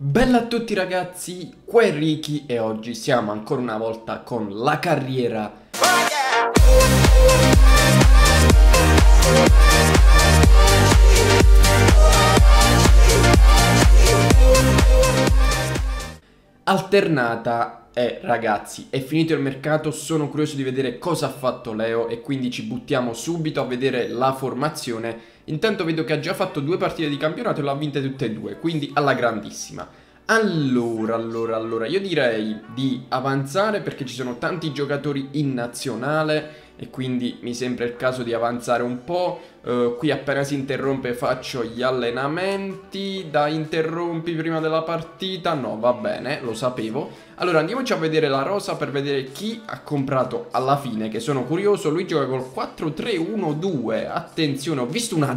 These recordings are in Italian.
Bella a tutti ragazzi, qua è Ricky e oggi siamo ancora una volta con la carriera. Alternata e ragazzi, è finito il mercato, sono curioso di vedere cosa ha fatto Leo e quindi ci buttiamo subito a vedere la formazione. Intanto vedo che ha già fatto 2 partite di campionato e le ha vinte tutte e 2, quindi alla grandissima. Allora, io direi di avanzare perché ci sono tanti giocatori in nazionale e quindi mi sembra il caso di avanzare un po'. Qui appena si interrompe faccio gli allenamenti. Da interrompi prima della partita? No, va bene, lo sapevo. Allora andiamoci a vedere la rosa per vedere chi ha comprato alla fine, che sono curioso. Lui gioca col 4-3-1-2. Attenzione, ho visto un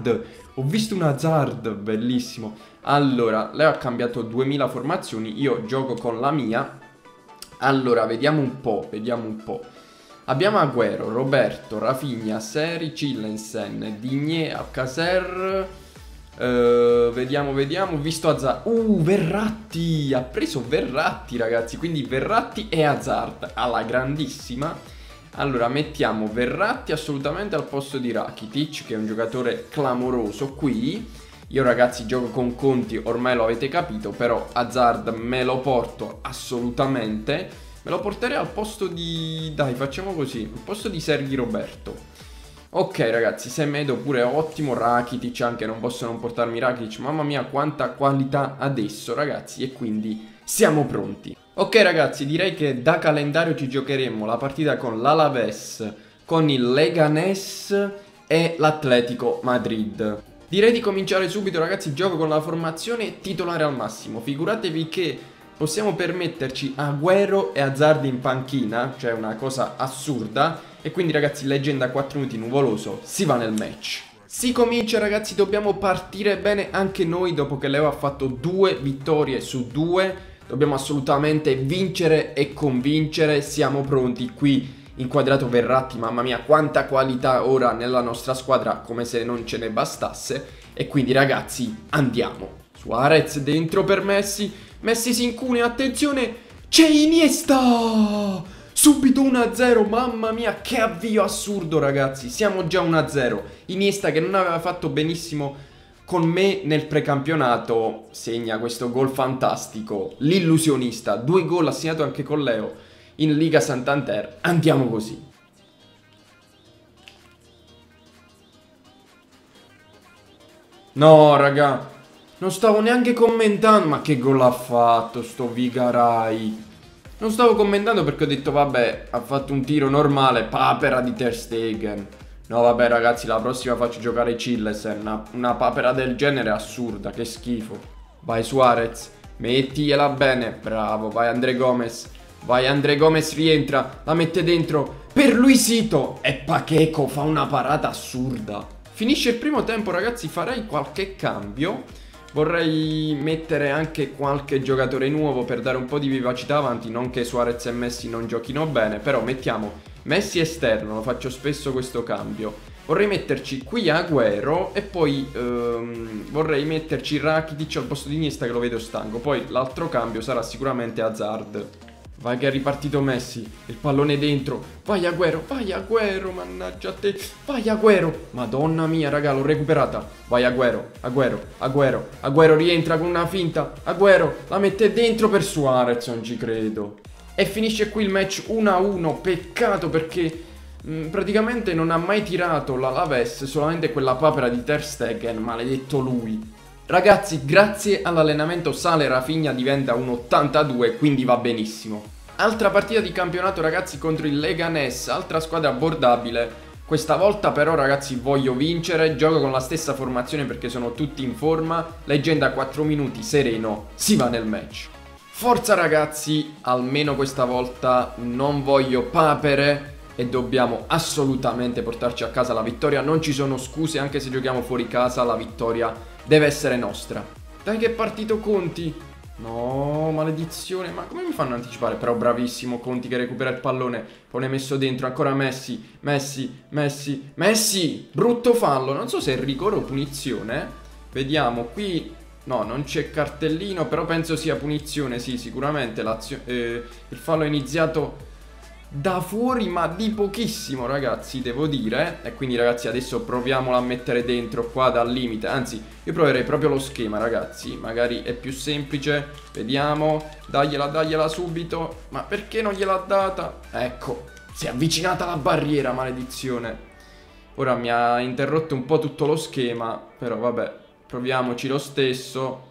hazard, bellissimo. Allora, lei ha cambiato 2000 formazioni, io gioco con la mia. Allora, vediamo un po'. Abbiamo Agüero, Roberto, Rafinha, Seri, Cillensen, Digne, Alcacer. Vediamo, ho visto Hazard. Verratti, ha preso Verratti ragazzi, quindi Verratti e Hazard alla grandissima. Allora, mettiamo Verratti assolutamente al posto di Rakitic, che è un giocatore clamoroso qui. Io ragazzi gioco con Conti, ormai lo avete capito, però Hazard me lo porto assolutamente. Me lo porterei al posto di... dai, facciamo così, al posto di Sergi Roberto. Ok ragazzi, Semedo pure ottimo, Rakitic anche, non posso non portarmi Rakitic. Mamma mia quanta qualità adesso ragazzi, e quindi siamo pronti. Ok ragazzi, direi che da calendario ci giocheremo la partita con l'Alaves, con il Leganés e l'Atletico Madrid. Direi di cominciare subito ragazzi, gioco con la formazione titolare al massimo. Figuratevi che possiamo permetterci Agüero e Hazard in panchina, cioè una cosa assurda. E quindi ragazzi, leggenda 4 minuti nuvoloso, si va nel match. Si comincia ragazzi, dobbiamo partire bene anche noi dopo che Leo ha fatto 2 vittorie su 2. Dobbiamo assolutamente vincere e convincere, siamo pronti qui. Inquadrato Verratti, mamma mia quanta qualità ora nella nostra squadra, come se non ce ne bastasse. E quindi ragazzi andiamo. Suarez dentro per Messi, Messi si incunea, attenzione, c'è Iniesta! Subito 1-0, mamma mia che avvio assurdo ragazzi, siamo già 1-0. Iniesta che non aveva fatto benissimo con me nel precampionato segna questo gol fantastico, l'illusionista, 2 gol ha segnato anche con Leo in Liga Santander. Andiamo così. No raga, non stavo neanche commentando. Ma che gol ha fatto sto Vigaray? Non stavo commentando perché ho detto vabbè, ha fatto un tiro normale, papera di Ter Stegen. No vabbè ragazzi, la prossima faccio giocare Cillensen. Una papera del genere è assurda, che schifo. Vai Suarez, mettigliela bene, bravo, vai André Gomes. Vai André Gomes, rientra, la mette dentro per Luisito e Pacheco fa una parata assurda. Finisce il primo tempo ragazzi, farei qualche cambio. Vorrei mettere anche qualche giocatore nuovo per dare un po' di vivacità avanti. Non che Suarez e Messi non giochino bene, però mettiamo Messi esterno, lo faccio spesso questo cambio. Vorrei metterci qui Agüero e poi vorrei metterci Rakitic al posto di Iniesta che lo vedo stanco. Poi l'altro cambio sarà sicuramente Hazard. Vai che è ripartito Messi, il pallone dentro, vai Agüero, mannaggia a te, vai Agüero, madonna mia raga, l'ho recuperata, vai Agüero rientra con una finta, Agüero la mette dentro per Suarez, non ci credo. E finisce qui il match 1-1, peccato perché praticamente non ha mai tirato l'Alaves, solamente quella papera di Ter Stegen, maledetto lui. Ragazzi, grazie all'allenamento sale Rafinha diventa un 82, quindi va benissimo. Altra partita di campionato ragazzi contro il Leganés, altra squadra abbordabile. Questa volta però ragazzi voglio vincere, gioco con la stessa formazione perché sono tutti in forma. Leggenda 4 minuti, sereno, si va nel match. Forza ragazzi, almeno questa volta non voglio papere e dobbiamo assolutamente portarci a casa la vittoria. Non ci sono scuse, anche se giochiamo fuori casa la vittoria deve essere nostra. Dai che è partito Conti. No, maledizione, ma come mi fanno anticipare? Però bravissimo Conti che recupera il pallone. Poi l'hai messo dentro, ancora Messi. Messi, brutto fallo. Non so se è rigore o punizione. Vediamo, qui No, non c'è cartellino, però penso sia punizione, sì, sicuramente il fallo è iniziato da fuori, ma di pochissimo, ragazzi, devo dire. E quindi, ragazzi, adesso proviamolo a mettere dentro qua dal limite. Anzi, io proverei proprio lo schema, ragazzi. Magari è più semplice. Vediamo. Dagliela subito. Ma perché non gliel'ha data? Ecco, si è avvicinata alla barriera, maledizione. Ora mi ha interrotto un po' tutto lo schema. Però, vabbè, proviamoci lo stesso.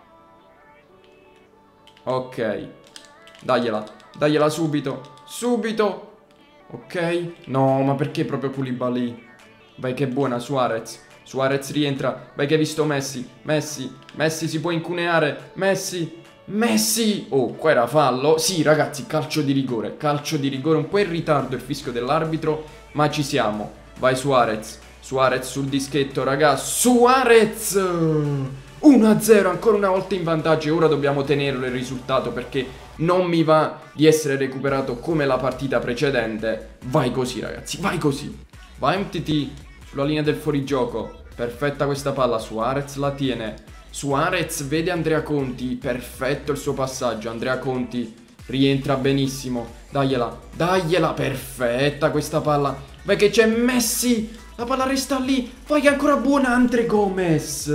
Ok. Dagliela subito. Subito. Ok. No, ma perché proprio Koulibaly? Vai che è buona Suarez. Suarez rientra. Vai che hai visto Messi. Messi si può incuneare. Messi. Oh, qua era fallo. Sì, ragazzi, calcio di rigore. Calcio di rigore. Un po' in ritardo il fischio dell'arbitro, ma ci siamo. Vai Suarez. Suarez sul dischetto, ragazzi. Suarez. 1-0, ancora una volta in vantaggio. E ora dobbiamo tenerlo il risultato, perché non mi va di essere recuperato come la partita precedente. Vai così, ragazzi, vai così. Vai MTT sulla linea del fuorigioco. Perfetta questa palla, Suarez la tiene. Suarez vede Andrea Conti. Perfetto il suo passaggio. Andrea Conti rientra benissimo. Dagliela, perfetta questa palla. Vai che c'è Messi. La palla resta lì. Vai che è ancora buona Andre Gomez.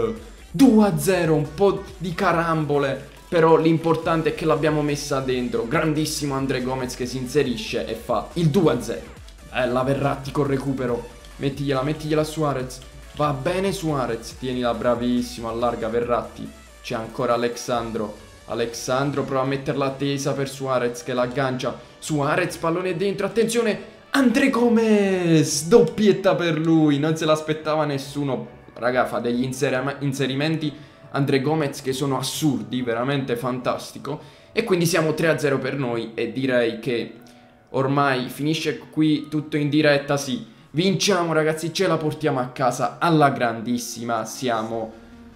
2-0, un po' di carambole. Però l'importante è che l'abbiamo messa dentro. Grandissimo Andre Gomez che si inserisce e fa il 2-0. Bella Verratti col recupero. Mettigliela Suarez. Va bene Suarez. Tienila, bravissimo. Allarga Verratti. C'è ancora Alexandro. Alexandro prova a metterla tesa per Suarez che l'aggancia. Suarez, pallone dentro. Attenzione. Andre Gomez. Doppietta per lui. Non se l'aspettava nessuno. Raga, fa degli inserimenti Andre Gomez che sono assurdi, veramente fantastico. E quindi siamo 3-0 per noi e direi che ormai finisce qui tutto in diretta, sì. Vinciamo ragazzi, ce la portiamo a casa alla grandissima. Siamo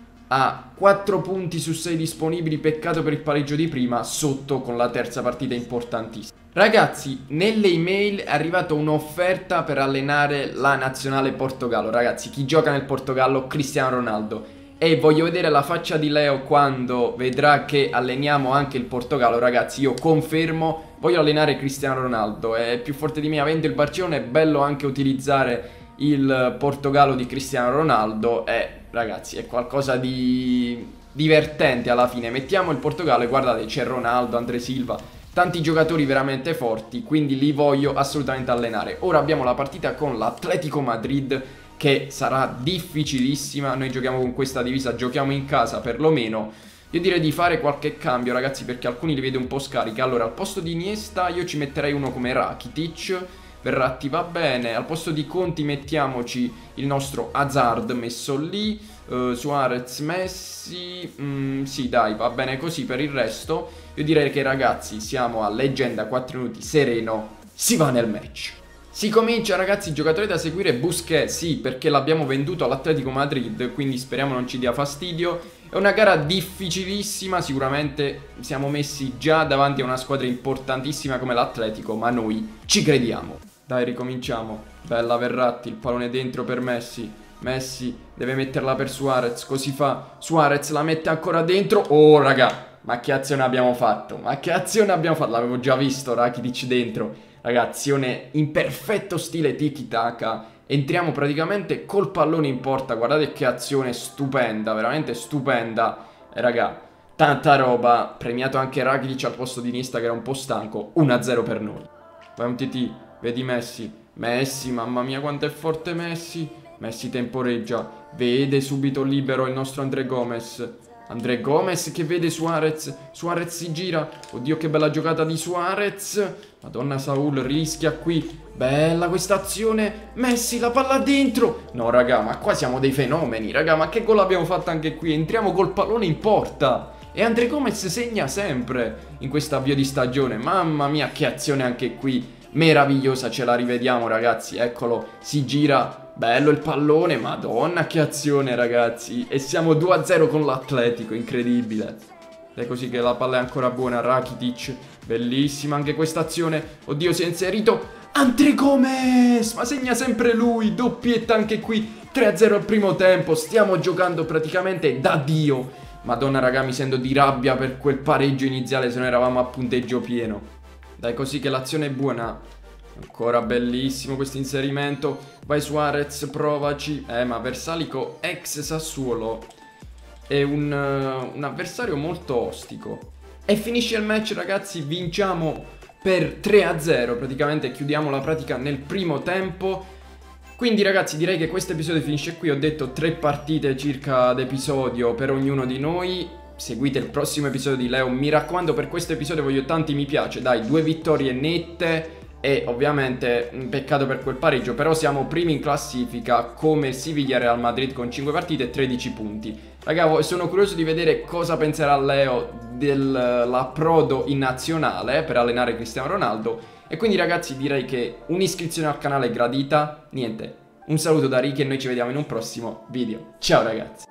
a 4 punti su 6 disponibili, peccato per il pareggio di prima, sotto con la terza partita importantissima. Ragazzi, nelle email è arrivata un'offerta per allenare la nazionale Portogallo. Ragazzi, chi gioca nel Portogallo? Cristiano Ronaldo. E voglio vedere la faccia di Leo quando vedrà che alleniamo anche il Portogallo. Ragazzi, io confermo, voglio allenare Cristiano Ronaldo. È più forte di me, avendo il Barcellona è bello anche utilizzare il Portogallo di Cristiano Ronaldo. E ragazzi, è qualcosa di divertente alla fine. Mettiamo il Portogallo e guardate, c'è Ronaldo, André Silva, tanti giocatori veramente forti, quindi li voglio assolutamente allenare. Ora abbiamo la partita con l'Atletico Madrid, che sarà difficilissima. Noi giochiamo con questa divisa, giochiamo in casa perlomeno. Io direi di fare qualche cambio ragazzi, perché alcuni li vedo un po' scarichi. Allora, al posto di Iniesta io ci metterei uno come Rakitic. Verratti va bene. Al posto di Conti mettiamoci il nostro Hazard messo lì. Suarez, Messi. Sì dai, va bene così. Per il resto io direi che ragazzi siamo a leggenda, 4 minuti sereno. Si va nel match. Si comincia ragazzi, giocatore da seguire Busquets, sì, perché l'abbiamo venduto all'Atletico Madrid, quindi speriamo non ci dia fastidio. È una gara difficilissima, sicuramente siamo messi già davanti a una squadra importantissima come l'Atletico, ma noi ci crediamo. Dai, ricominciamo. Bella Verratti, il pallone dentro per Messi. Messi deve metterla per Suarez, così fa. Suarez la mette ancora dentro. Oh raga, ma che azione abbiamo fatto? L'avevo già visto, Rakitic dentro. Ragazzi, in perfetto stile tiki-taka. Entriamo praticamente col pallone in porta. Guardate che azione stupenda, veramente stupenda. E raga, tanta roba. Premiato anche Rakitic al posto di Iniesta che era un po' stanco. 1-0 per noi. Vai un TT, vedi Messi. Messi, mamma mia quanto è forte Messi. Messi temporeggia. Vede subito libero il nostro André Gomez. André Gomez che vede Suarez. Suarez si gira. Oddio che bella giocata di Suarez. Madonna, Saul rischia qui. Bella questa azione. Messi, la palla dentro. No raga, ma qua siamo dei fenomeni. Raga, ma che gol abbiamo fatto anche qui. Entriamo col pallone in porta. E André Gomez segna sempre in questo avvio di stagione. Mamma mia, che azione anche qui. Meravigliosa, ce la rivediamo ragazzi. Eccolo, si gira. Bello il pallone, madonna che azione ragazzi. E siamo 2-0 con l'Atletico, incredibile. È così che la palla è ancora buona. Rakitic, bellissima anche questa azione. Oddio, si è inserito André Gomez, ma segna sempre lui. Doppietta anche qui, 3-0 al primo tempo, stiamo giocando praticamente da Dio. Madonna raga, mi sento di rabbia per quel pareggio iniziale, se no eravamo a punteggio pieno. Dai, così che l'azione è buona. Ancora bellissimo questo inserimento. Vai Suarez, provaci. Ma Versalico ex Sassuolo è un avversario molto ostico. E finisce il match ragazzi, vinciamo per 3-0. Praticamente chiudiamo la pratica nel primo tempo. Quindi ragazzi direi che questo episodio finisce qui. Ho detto 3 partite circa ad episodio per ognuno di noi. Seguite il prossimo episodio di Leo. Mi raccomando, per questo episodio voglio tanti mi piace. Dai, 2 vittorie nette. E ovviamente un peccato per quel pareggio. Però siamo primi in classifica come Siviglia e Real Madrid con 5 partite e 13 punti. Raga, sono curioso di vedere cosa penserà Leo dell'approdo in nazionale per allenare Cristiano Ronaldo. E quindi ragazzi direi che un'iscrizione al canale è gradita. Niente, un saluto da Ricky e noi ci vediamo in un prossimo video. Ciao ragazzi.